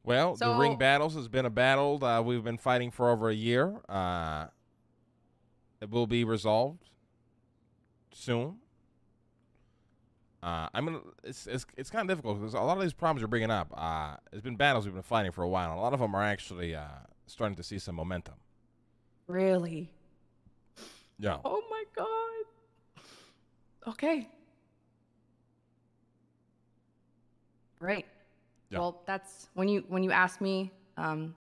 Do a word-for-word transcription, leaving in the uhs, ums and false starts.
Well, the ring So, battles has been a battle uh, we've been fighting for over a year. Uh, it will be resolved soon. Uh, I mean, it's it's, it's kind of difficult because a lot of these problems you're bringing up, uh, it's been battles we've been fighting for a while, and a lot of them are actually uh, starting to see some momentum. really? Yeah, Oh my God. Okay. Right. yeah, Well, that's when you when you asked me um